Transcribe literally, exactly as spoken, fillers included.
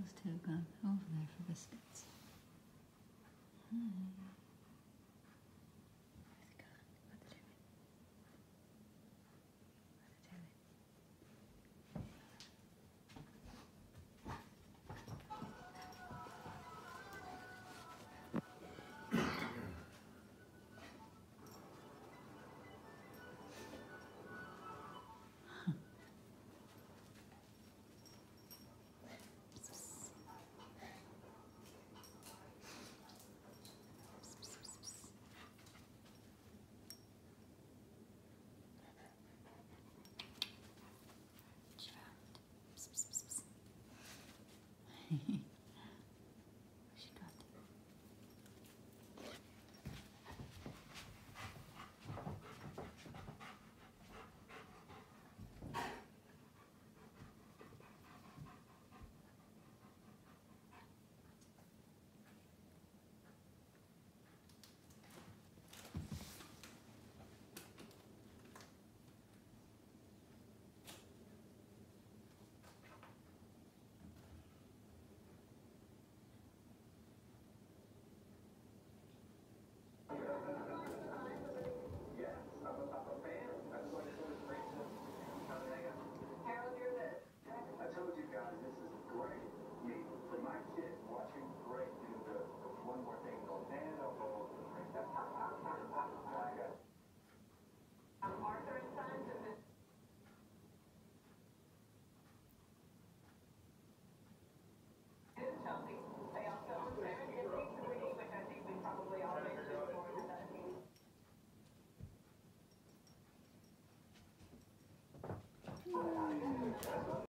those two gone over there for biscuits. Hmm. Where's it gone? What the damn it? What the damn it? She got it. For my kid, watching Greg do the, the one more thing, go, man, oh,